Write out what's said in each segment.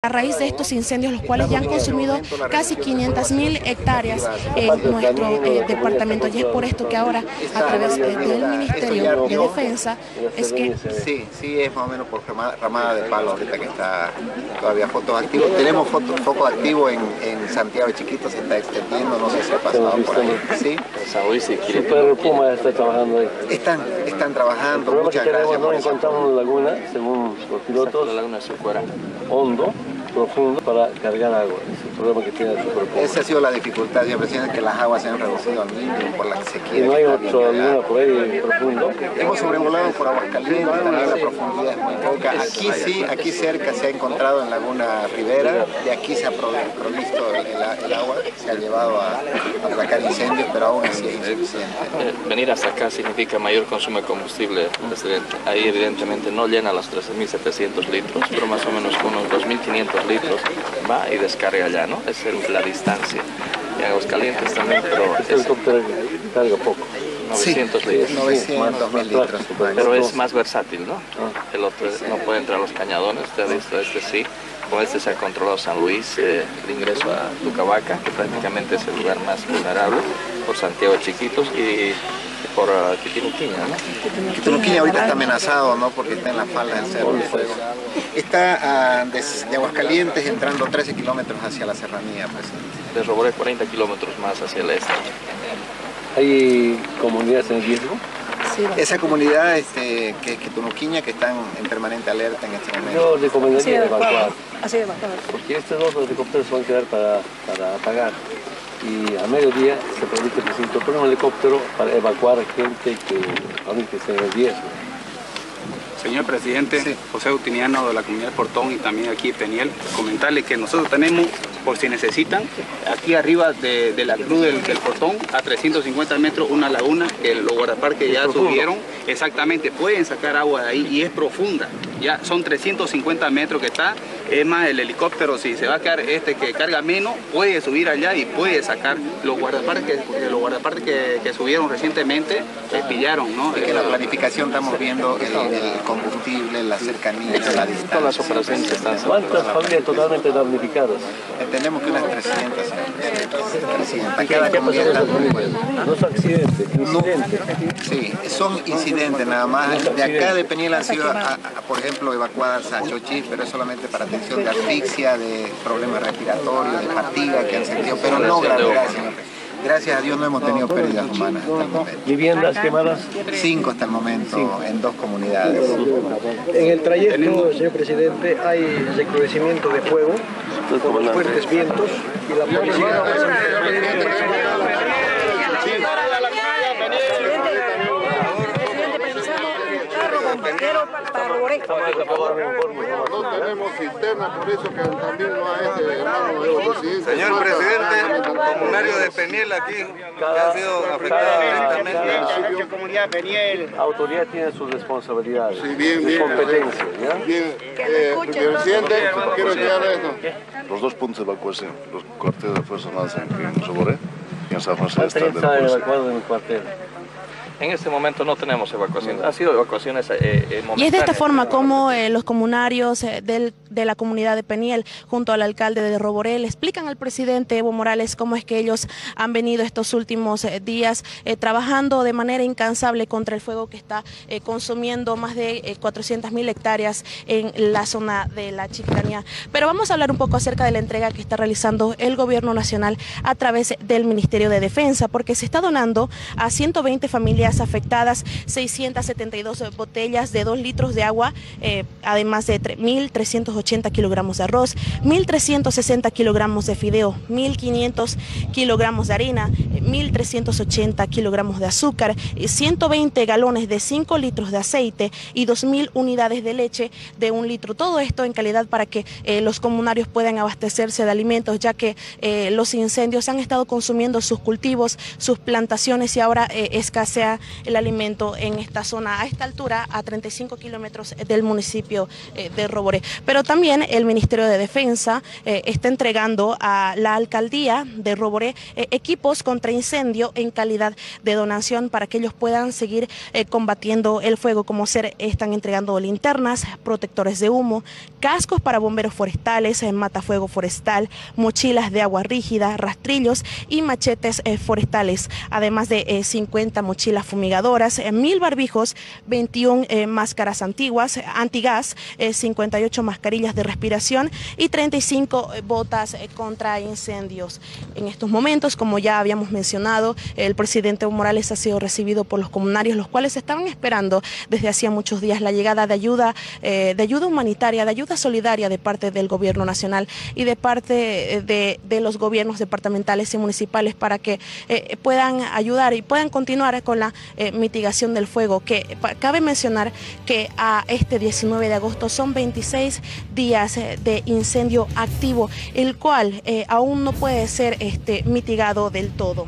raíz de estos incendios, los cuales ya han consumido casi 500.000 hectáreas en nuestro departamento. Y es por esto que ahora, a través del Ministerio de Defensa, es que... Sí, es más o menos por ramada de palo ahorita que está todavía fotos activos. Tenemos foco activo en Santiago Chiquito, se está extendiendo, no sé si ha pasado por ahí. Sí. Super Puma está trabajando ahí. Están trabajando, muchas gracias. No encontramos una laguna, según los pilotos, la laguna fuera hondo, profundo, para cargar agua. Es el problema que tiene el Super Puma. Esa ha sido la dificultad, señor presidente, que las aguas se han reducido al mínimo por la sequía. Y no hay otra laguna por ahí profundo. Hemos sobrevolado por Aguascalientes, también la profundidad es muy poca. Aquí cerca se ha encontrado en Laguna Rivera, de aquí se ha provisto el agua, se ha llevado a aplacar incendios, pero aún así es insuficiente. Venir hasta acá significa mayor consumo de combustible, presidente. Ahí evidentemente no llena los 13.700 litros, pero más o menos unos 2.500 litros va y descarga allá, ¿no? Esa es la distancia. Y en Aguascalientes también, pero... Este helicóptero carga poco. 900 litros. 900.000 litros. Pero es más versátil, ¿no? El otro no puede entrar a los cañadones, usted ha visto, este sí. Con este se ha controlado San Luis, el ingreso a Tucabaca, que prácticamente es el lugar más vulnerable, por Santiago Chiquitos y por Quitinuquiña, ¿no? Quitinuquiña ahorita está amenazado, ¿no? Porque está en la falda del Cerro del Fuego. Está desde Aguascalientes entrando 13 kilómetros hacia la serranía, presidente. De Roboré 40 kilómetros más hacia el este. ¿Hay comunidades en riesgo? Sí, esa comunidad que es Quitinuquiña, que están en permanente alerta en este momento. Yo recomendaría evacuar. Así de evacuar. Porque estos dos helicópteros se van a quedar para apagar. Y a mediodía se permite que se incorpore un helicóptero para evacuar a gente que esté en riesgo. Señor presidente, sí. José Utiniano de la comunidad de Portón y también aquí Peniel, comentarle que nosotros tenemos, por si necesitan, aquí arriba de la cruz del Portón, a 350 metros, una laguna que los guardaparques ya subieron. Exactamente, pueden sacar agua de ahí y es profunda. Ya son 350 metros que está. Es más, el helicóptero, si se va a quedar que carga menos, puede subir allá y puede sacar los guardaparques, porque los guardaparques que subieron recientemente pillaron, ¿no? Es que la planificación estamos viendo el combustible, la cercanía, la distancia. Todas las operaciones están... ¿Cuántas familias totalmente damnificadas? Tenemos que unas 300, señor. Cada comunidad no son accidentes, incidentes. Sí, son incidentes nada más. De acá de Peniel han sido, por ejemplo, evacuadas a Chochí, pero es solamente para atención de asfixia, de problemas respiratorios, de fatiga que han sentido, pero no gravedad, señor. Gracias a Dios no hemos tenido pérdidas humanas hasta el momento. ¿Viviendas quemadas? 5 hasta el momento, en 2 comunidades. En el trayecto, señor presidente, hay recrudecimiento de fuego por los fuertes vientos y la policía... No tenemos cisterna, por eso que también no hay hermano de Señor presidente, comunario de Peniel aquí, que ha sido afectado directamente. La comunidad de Peniel. La autoridad tiene sus responsabilidades, sí, bien, sus competencias. ¿Ya? Bien, presidente, quiero aclarar esto. Los 2 puntos de evacuación, los cuarteles de Fuerzas Armadas en Roboré y en San José están evacuados en el cuartel. En este momento no tenemos evacuación, ha sido evacuaciones momentáneas. Y es de esta forma como los comunarios de la comunidad de Peniel, junto al alcalde de Roboré, le explican al presidente Evo Morales cómo es que ellos han venido estos últimos días trabajando de manera incansable contra el fuego que está consumiendo más de 400.000 hectáreas en la zona de la Chiquitanía. Pero vamos a hablar un poco acerca de la entrega que está realizando el gobierno nacional a través del Ministerio de Defensa, porque se está donando a 120 familias afectadas 672 botellas de 2 litros de agua, además de 1.380 kilogramos de arroz, 1.360 kilogramos de fideo, 1.500 kilogramos de harina, 1.380 kilogramos de azúcar, 120 galones de 5 litros de aceite y 2.000 unidades de leche de 1 litro. Todo esto en calidad para que los comunarios puedan abastecerse de alimentos, ya que los incendios han estado consumiendo sus cultivos, sus plantaciones y ahora escasea el alimento en esta zona, a esta altura, a 35 kilómetros del municipio de Roboré. Pero también el Ministerio de Defensa está entregando a la alcaldía de Roboré equipos contra incendio en calidad de donación para que ellos puedan seguir combatiendo el fuego, como están entregando linternas, protectores de humo, cascos para bomberos forestales, matafuego forestal, mochilas de agua rígida, rastrillos y machetes forestales, además de 50 mochilas fumigadoras, 1000 barbijos, 21 máscaras antiguas, antigas, 58 mascarillas de respiración y 35 botas contra incendios. En estos momentos, como ya habíamos mencionado, el presidente Evo Morales ha sido recibido por los comunarios, los cuales estaban esperando desde hacía muchos días la llegada de ayuda humanitaria, de ayuda solidaria de parte del gobierno nacional y de parte de los gobiernos departamentales y municipales para que puedan ayudar y puedan continuar con la mitigación del fuego, que cabe mencionar que a este 19 de agosto son 26 días de incendio activo, el cual aún no puede ser mitigado del todo.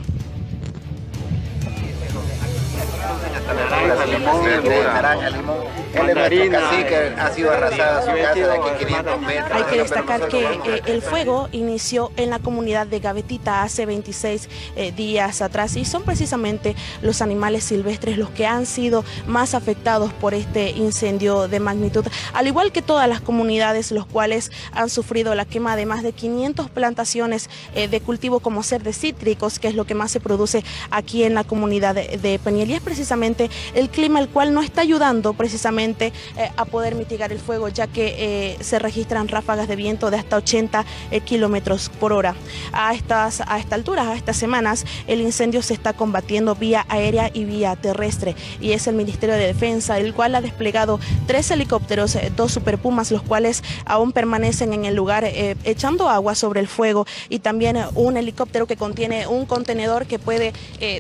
Naranja, limón. Él es nuestro cacique, ha sido arrasada su casa de aquí 500 metros. Hay que destacar que el fuego inició en la comunidad de Gavetita hace 26 días atrás y son precisamente los animales silvestres los que han sido más afectados por este incendio de magnitud, al igual que todas las comunidades los cuales han sufrido la quema de más de 500 plantaciones de cultivo como ser de cítricos, que es lo que más se produce aquí en la comunidad de Peniel, y es precisamente el clima el cual no está ayudando precisamente a poder mitigar el fuego, ya que se registran ráfagas de viento de hasta 80 kilómetros por hora. A estas alturas, a estas semanas, el incendio se está combatiendo vía aérea y vía terrestre, y es el Ministerio de Defensa el cual ha desplegado 3 helicópteros, 2 Super Pumas, los cuales aún permanecen en el lugar echando agua sobre el fuego, y también un helicóptero que contiene un contenedor que puede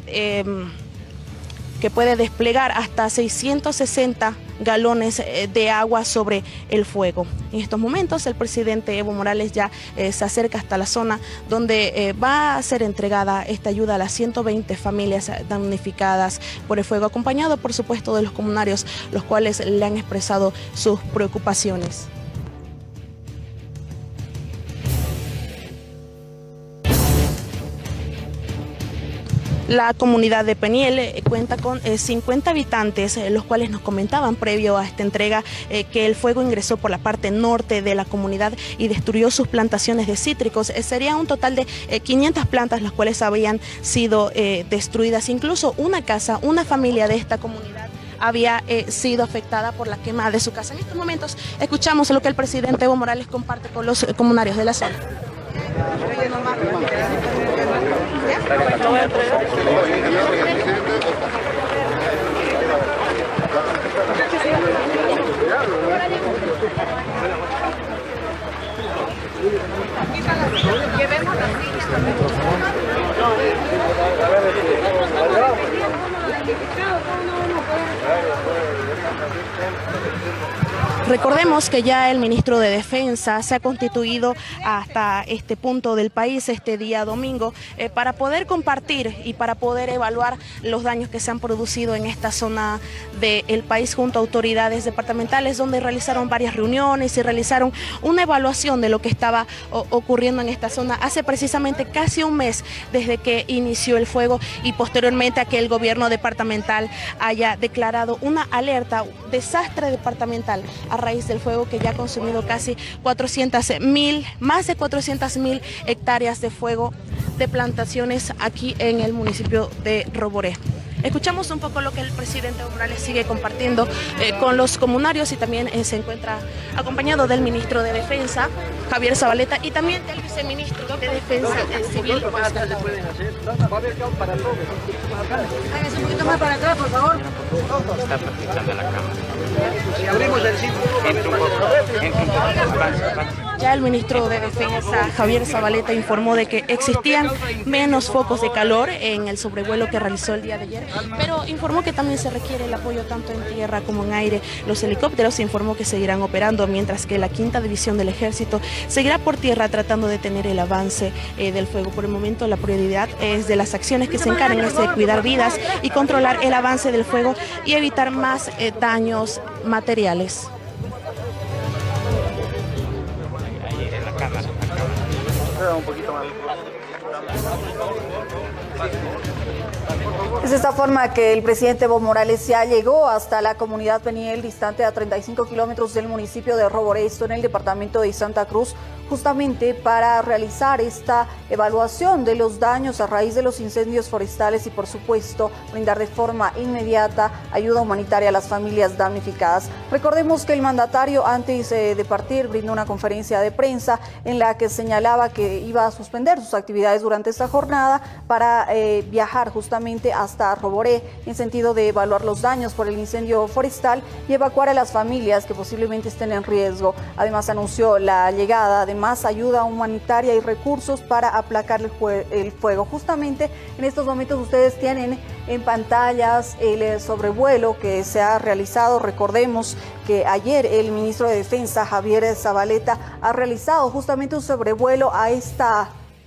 desplegar hasta 660 galones de agua sobre el fuego. En estos momentos el presidente Evo Morales ya se acerca hasta la zona donde va a ser entregada esta ayuda a las 120 familias damnificadas por el fuego, acompañado por supuesto de los comunarios, los cuales le han expresado sus preocupaciones. La comunidad de Peniel cuenta con 50 habitantes, los cuales nos comentaban previo a esta entrega que el fuego ingresó por la parte norte de la comunidad y destruyó sus plantaciones de cítricos. Sería un total de 500 plantas las cuales habían sido destruidas. Incluso una casa, una familia de esta comunidad había sido afectada por la quema de su casa. En estos momentos escuchamos lo que el presidente Evo Morales comparte con los comunarios de la zona. Recordemos que ya el ministro de Defensa se ha constituido hasta este punto del país, este día domingo, para poder compartir y para poder evaluar los daños que se han producido en esta zona del país junto a autoridades departamentales, donde realizaron varias reuniones y realizaron una evaluación de lo que estaba ocurriendo en esta zona hace precisamente casi un mes desde que inició el fuego y posteriormente a que el gobierno departamental haya declarado una alerta, desastre departamental a raíz del fuego que ya ha consumido casi más de 400.000 hectáreas de fuego de plantaciones aquí en el municipio de Roboré. Escuchamos un poco lo que el presidente Morales sigue compartiendo con los comunarios y también se encuentra acompañado del ministro de Defensa, Javier Zabaleta, y también del viceministro de Defensa Civil. Háganse un poquito más para atrás, por favor. Está practicando la cámara. Si abrimos el sitio. Entra un poco. Ya el ministro de Defensa, Javier Zabaleta, informó de que existían menos focos de calor en el sobrevuelo que realizó el día de ayer, pero informó que también se requiere el apoyo tanto en tierra como en aire. Los helicópteros se informó que seguirán operando, mientras que la 5ª División del Ejército seguirá por tierra tratando de detener el avance del fuego. Por el momento la prioridad es de las acciones que se encargan es de cuidar vidas y controlar el avance del fuego y evitar más daños materiales. Un poquito más. Es de esta forma que el presidente Evo Morales ya llegó hasta la comunidad Peniel, distante a 35 kilómetros del municipio de Roboré, esto en el departamento de Santa Cruz, justamente para realizar esta evaluación de los daños a raíz de los incendios forestales y, por supuesto, brindar de forma inmediata ayuda humanitaria a las familias damnificadas. Recordemos que el mandatario, antes de partir, brindó una conferencia de prensa en la que señalaba que iba a suspender sus actividades durante esta jornada para viajar justamente hasta Roboré en sentido de evaluar los daños por el incendio forestal y evacuar a las familias que posiblemente estén en riesgo. Además, anunció la llegada de más ayuda humanitaria y recursos para aplacar el fuego. Justamente en estos momentos ustedes tienen en pantallas el sobrevuelo que se ha realizado. Recordemos que ayer el ministro de Defensa, Javier Zabaleta, ha realizado justamente un sobrevuelo a esta...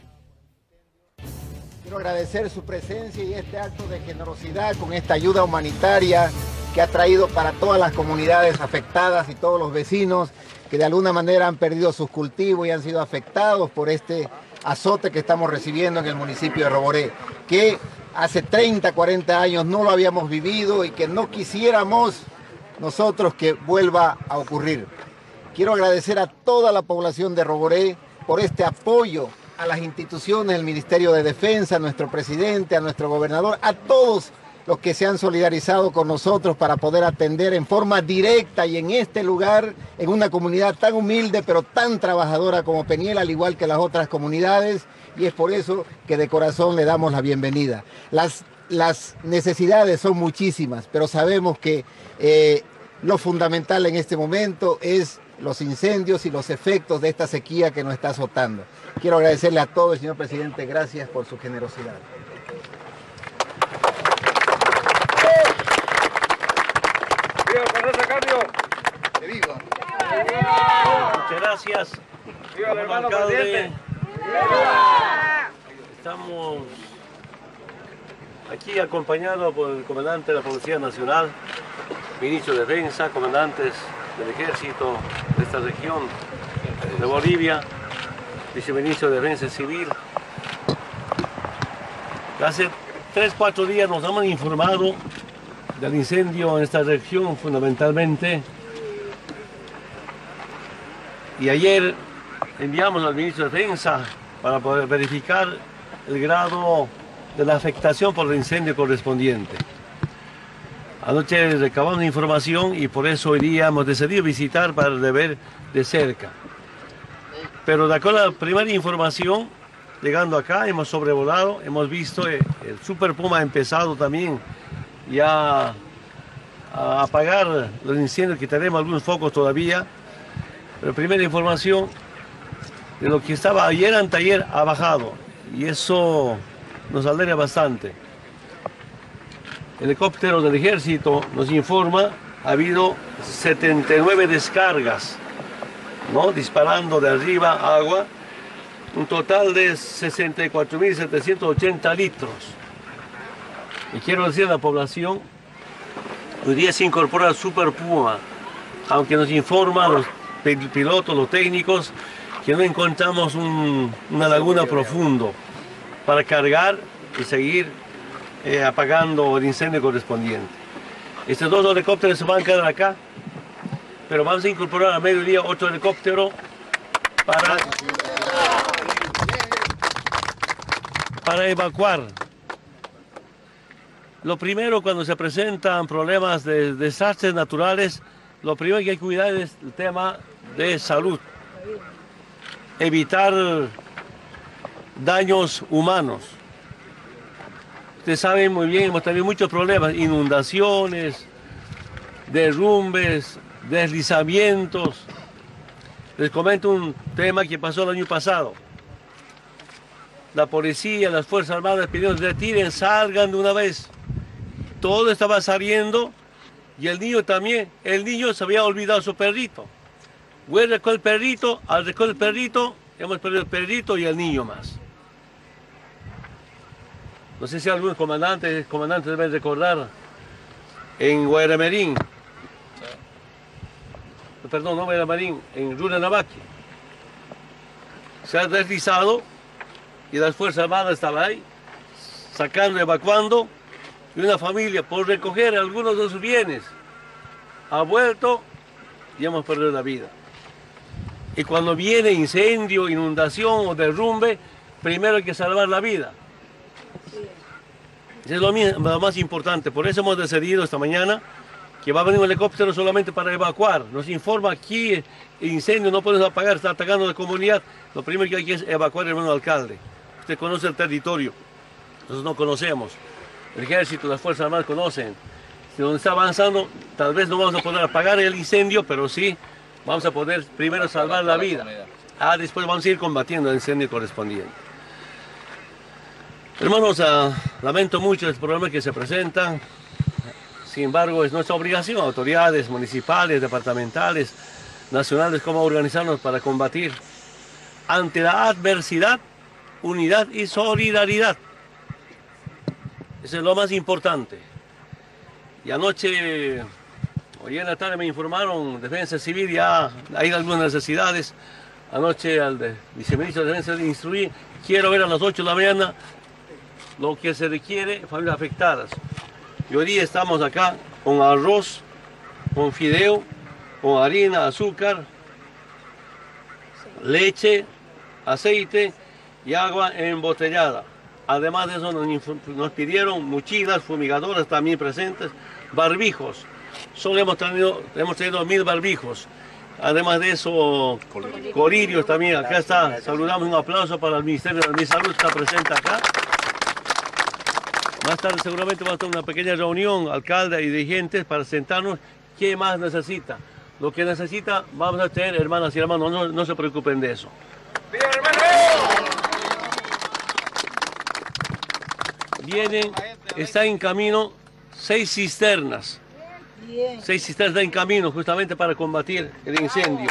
Quiero agradecer su presencia y este acto de generosidad con esta ayuda humanitaria que ha traído para todas las comunidades afectadas y todos los vecinos que de alguna manera han perdido sus cultivos y han sido afectados por este azote que estamos recibiendo en el municipio de Roboré, que hace 30, 40 años no lo habíamos vivido y que no quisiéramos nosotros que vuelva a ocurrir. Quiero agradecer a toda la población de Roboré por este apoyo a las instituciones, el Ministerio de Defensa, a nuestro presidente, a nuestro gobernador, a todos los que se han solidarizado con nosotros para poder atender en forma directa y en este lugar, en una comunidad tan humilde pero tan trabajadora como Peniel, al igual que las otras comunidades, y es por eso que de corazón le damos la bienvenida. Las necesidades son muchísimas, pero sabemos que lo fundamental en este momento es los incendios y los efectos de esta sequía que nos está azotando. Quiero agradecerle a todos, señor presidente, gracias por su generosidad. Muchas gracias. ¡Viva el hermano alcalde! presidente! Estamos aquí acompañados por el comandante de la Policía Nacional, ministro de Defensa, comandantes del Ejército de esta región de Bolivia, viceministro de Defensa Civil. Hace 3-4 días nos han informado del incendio en esta región fundamentalmente, y ayer enviamos al ministro de Defensa para poder verificar el grado de la afectación por el incendio correspondiente. Anoche recabamos información y por eso hoy día hemos decidido visitar para ver de cerca. Pero de acuerdo a la primera información, llegando acá hemos sobrevolado, hemos visto el Super Puma ha empezado también ya a apagar los incendios, que tenemos algunos focos todavía. Pero primera información de lo que estaba ayer anteayer ha bajado y eso nos alegra bastante. El helicóptero del Ejército nos informa, ha habido 79 descargas, ¿no? Disparando de arriba agua, un total de 64.780 litros. Y quiero decir a la población, hoy día se incorpora el Super Puma, aunque nos informan los pilotos, los técnicos, que no encontramos una laguna profundo para cargar y seguir apagando el incendio correspondiente. Estos dos helicópteros se van a quedar acá, pero vamos a incorporar a mediodía otro helicóptero para evacuar. Lo primero, cuando se presentan problemas de desastres naturales, lo primero que hay que cuidar es el tema de salud, evitar daños humanos. Ustedes saben muy bien, hemos tenido muchos problemas, inundaciones, derrumbes, deslizamientos. Les comento un tema que pasó el año pasado. La policía, las Fuerzas Armadas pidieron retiren, salgan de una vez. Todo estaba saliendo y el niño también. El niño se había olvidado su perrito. Voy a recoger el perrito, al recoger el perrito, hemos perdido el perrito y el niño más. No sé si algunos comandantes deben recordar en Guayramerín. Perdón, no Guayramerín, en Runanabaqui. Se ha deslizado y las Fuerzas Armadas estaban ahí, sacando, evacuando, y una familia, por recoger algunos de sus bienes, ha vuelto y hemos perdido la vida. Y cuando viene incendio, inundación o derrumbe, primero hay que salvar la vida. Eso es lo más importante. Por eso hemos decidido esta mañana que va a venir un helicóptero solamente para evacuar. Nos informa aquí el incendio, no podemos apagar, está atacando la comunidad. Lo primero que hay que es evacuar, hermano alcalde. Usted conoce el territorio, nosotros no conocemos. El ejército, las Fuerzas Armadas conocen. Si donde está avanzando, tal vez no vamos a poder apagar el incendio, pero sí vamos a poder primero salvar la vida. Después vamos a ir combatiendo el incendio correspondiente. Hermanos, lamento mucho el problema que se presenta. Sin embargo, es nuestra obligación, autoridades municipales, departamentales, nacionales, cómo organizarnos para combatir ante la adversidad, unidad y solidaridad. Eso es lo más importante. Y anoche, hoy en la tarde me informaron, Defensa Civil, ya hay algunas necesidades. Anoche al viceministro de Defensa le instruí, quiero ver a las 8 de la mañana lo que se requiere, familias afectadas. Y hoy día estamos acá con arroz, con fideo, con harina, azúcar, leche, aceite y agua embotellada. Además de eso nos pidieron mochilas, fumigadoras también presentes, barbijos. Solo hemos traído 1000 barbijos. Además de eso, colirios también. Acá está, saludamos, un aplauso para el Ministerio de Salud, está presente acá. Más tarde seguramente vamos a tener una pequeña reunión, alcalde y dirigentes, para sentarnos qué más necesita. Lo que necesita vamos a tener, hermanas y hermanos, no se preocupen de eso. Vienen, está en camino 6 cisternas. 6 cisternas en camino justamente para combatir el incendio.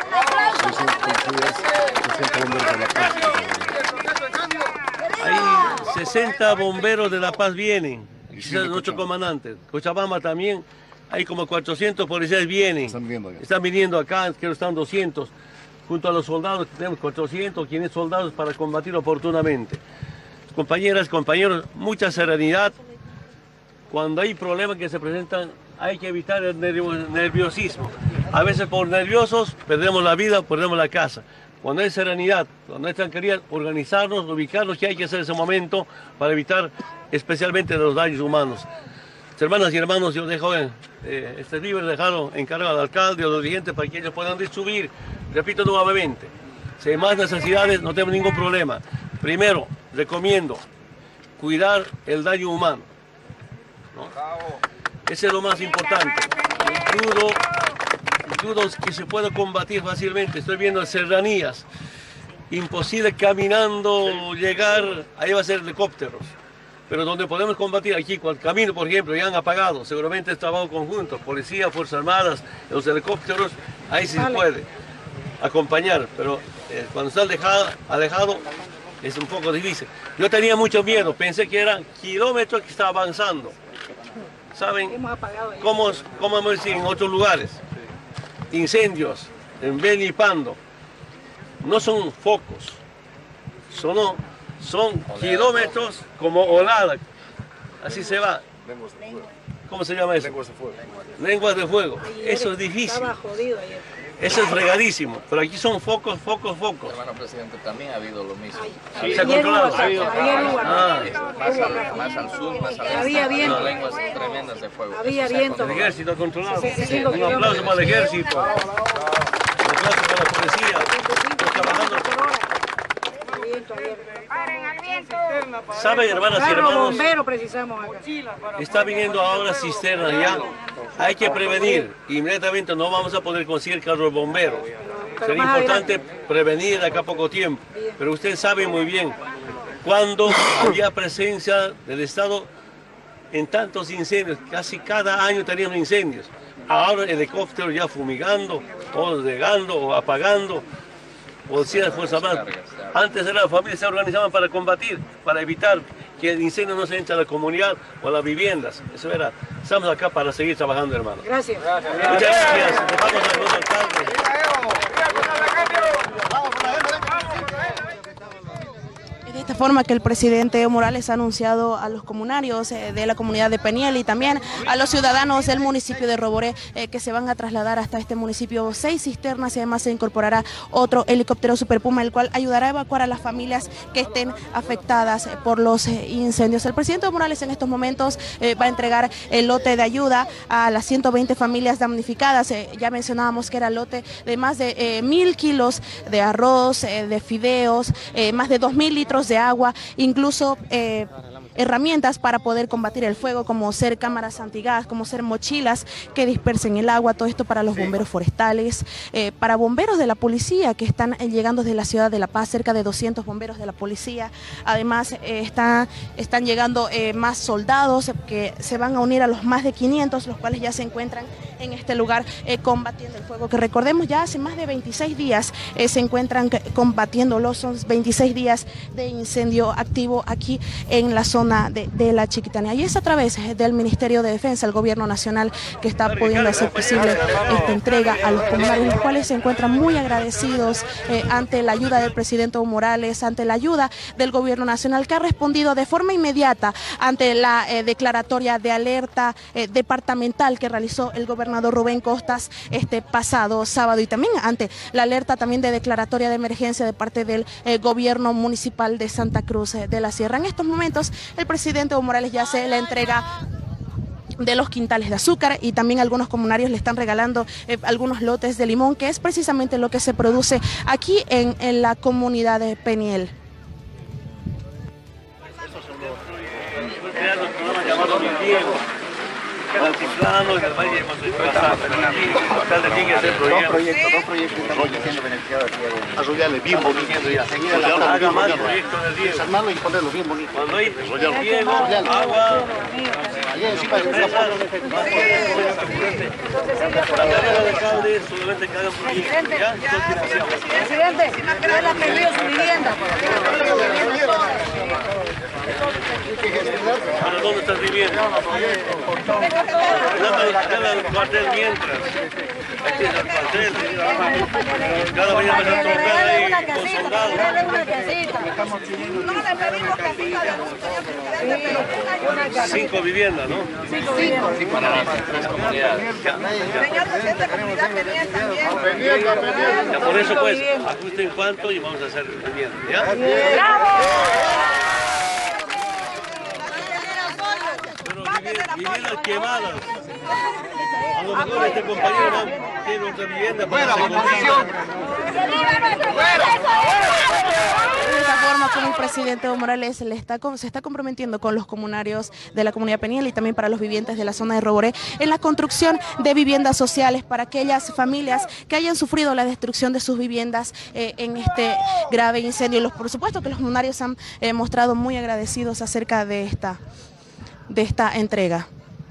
Hay 60 bomberos de La Paz vienen, nuestros comandantes. Cochabamba también, hay como 400 policías vienen. Están viniendo acá, creo que están 200. Junto a los soldados, tenemos 400, 500 soldados para combatir oportunamente. Compañeras, compañeros, mucha serenidad. Cuando hay problemas que se presentan, hay que evitar el nerviosismo. A veces por nerviosos perdemos la vida, perdemos la casa. Cuando hay serenidad, cuando hay tranquilidad, organizarnos, ubicarnos, ¿qué hay que hacer en ese momento para evitar especialmente los daños humanos? Hermanas y hermanos, yo dejo este libro, dejarlo encargado al alcalde o a los dirigentes para que ellos puedan distribuir. Repito nuevamente, si hay más necesidades no tenemos ningún problema. Primero, recomiendo cuidar el daño humano, ¿no? Ese es lo más importante. Dudo que se pueda combatir fácilmente. Estoy viendo serranías, imposible caminando llegar, ahí va a ser helicópteros. Pero donde podemos combatir, aquí con el camino, por ejemplo, ya han apagado, seguramente es trabajo conjunto, policía, Fuerzas Armadas, los helicópteros, ahí sí se puede acompañar, pero cuando está alejado es un poco difícil. Yo tenía mucho miedo, pensé que eran kilómetros que estaba avanzando. ¿Saben cómo hemos visto en otros lugares? Incendios en Beni y Pando. No son focos, son kilómetros como olada. Así se va. ¿Cómo se llama eso? Lenguas de fuego. Lenguas de fuego. Eso es difícil. Estaba jodido ayer. Eso es fregadísimo, pero aquí son focos. Hermano presidente, también ha habido lo mismo. Sí, se ha controlado. Más al sur, más al este. Había viento. Lenguas tremendas de fuego. Había viento. El ejército ha controlado. Un aplauso para el ejército. Un aplauso para la policía. Trabajando. ¿Saben, hermanas y hermanos? Está viniendo ahora cisternas ya. Hay que prevenir. Inmediatamente no vamos a poder conseguir carros bomberos. sería importante prevenir de acá a poco tiempo. Pero usted sabe muy bien, cuando había presencia del Estado en tantos incendios, casi cada año teníamos incendios. Ahora helicópteros ya fumigando, o regando, o apagando, policías de Fuerzas Armadas. Antes las familias se organizaban para combatir, para evitar que el incendio no se entre a la comunidad o a las viviendas. Eso era. Estamos acá para seguir trabajando, hermano. Gracias. Muchas gracias. Dejamos al nuevo alcalde. De esta forma que el presidente Evo Morales ha anunciado a los comunarios de la comunidad de Peniel y también a los ciudadanos del municipio de Roboré que se van a trasladar hasta este municipio 6 cisternas y además se incorporará otro helicóptero Super Puma, el cual ayudará a evacuar a las familias que estén afectadas por los incendios. El presidente Evo Morales en estos momentos va a entregar el lote de ayuda a las 120 familias damnificadas. Ya mencionábamos que era el lote de más de 1000 kilos de arroz, de fideos, más de 2000 litros de agua, incluso herramientas para poder combatir el fuego, como ser cámaras antigas, como ser mochilas que dispersen el agua, todo esto para los bomberos forestales, para bomberos de la policía que están llegando desde la ciudad de La Paz, cerca de 200 bomberos de la policía. Además están llegando más soldados que se van a unir a los más de 500, los cuales ya se encuentran en este lugar combatiendo el fuego, que recordemos ya hace más de 26 días se encuentran combatiéndolo, son 26 días de incendio activo aquí en la zona de la Chiquitanía, y es a través del Ministerio de Defensa, el Gobierno Nacional, que está pudiendo hacer posible esta entrega a los comunarios, los cuales se encuentran muy agradecidos ante la ayuda del presidente Evo Morales, ante la ayuda del Gobierno Nacional, que ha respondido de forma inmediata ante la declaratoria de alerta departamental que realizó el gobernador Rubén Costas este pasado sábado, y también ante la alerta también de declaratoria de emergencia de parte del Gobierno Municipal de Santa Cruz de la Sierra. En estos momentos el presidente Evo Morales ya hace la entrega de los quintales de azúcar, y también algunos comunarios le están regalando algunos lotes de limón, que es precisamente lo que se produce aquí en la comunidad de Peniel. Altiplano, en el Valle de Dos proyectos estamos siendo beneficiados aquí. Arrollarle bien bonito. Haga más proyectos del riego. Desarmarlo y ponerlo bien bonito. Cuando hay riego, agua, la tarea del alcalde solamente que hagan proyectos. ¿Ya? Presidente, él ha perdido su vivienda. ¿Para dónde estás viviendo? Dame el cuartel mientras. Aquí es el cuartel. Cada mañana me están trocando ahí con soldados. No le pedimos casita. 5 viviendas, ¿no? 5 para las 3 comunidades. Señor presidente, comunidad Peniel también. Ya, por eso pues, ajusten cuánto y vamos a hacer vivienda, ¿ya? ¡Bravo! Viviendas quemadas. A lo mejor este compañero tiene otra vivienda para hacer construcción. De esta forma, como el presidente Evo Morales se está comprometiendo con los comunarios de la comunidad Peniel y también para los vivientes de la zona de Roboré en la construcción de viviendas sociales para aquellas familias que hayan sufrido la destrucción de sus viviendas en este grave incendio. Por supuesto que los comunarios han mostrado muy agradecidos acerca de esta entrega.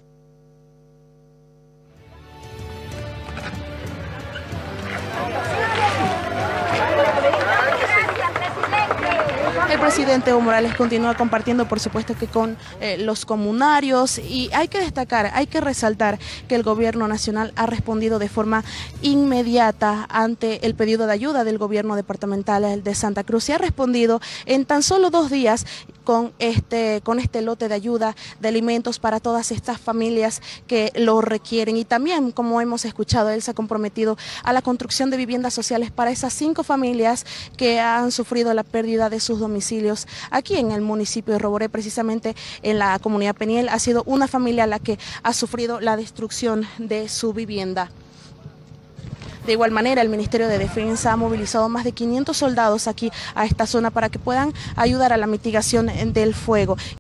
El presidente Evo Morales continúa compartiendo, por supuesto, que con los comunarios, y hay que destacar, hay que resaltar que el Gobierno Nacional ha respondido de forma inmediata ante el pedido de ayuda del Gobierno Departamental de Santa Cruz. Se ha respondido en tan solo 2 días con este lote de ayuda de alimentos para todas estas familias que lo requieren, y también, como hemos escuchado, él se ha comprometido a la construcción de viviendas sociales para esas 5 familias que han sufrido la pérdida de sus domicilios aquí en el municipio de Roboré. Precisamente en la comunidad Peniel ha sido una familia la que ha sufrido la destrucción de su vivienda. De igual manera, el Ministerio de Defensa ha movilizado más de 500 soldados aquí a esta zona para que puedan ayudar a la mitigación del fuego.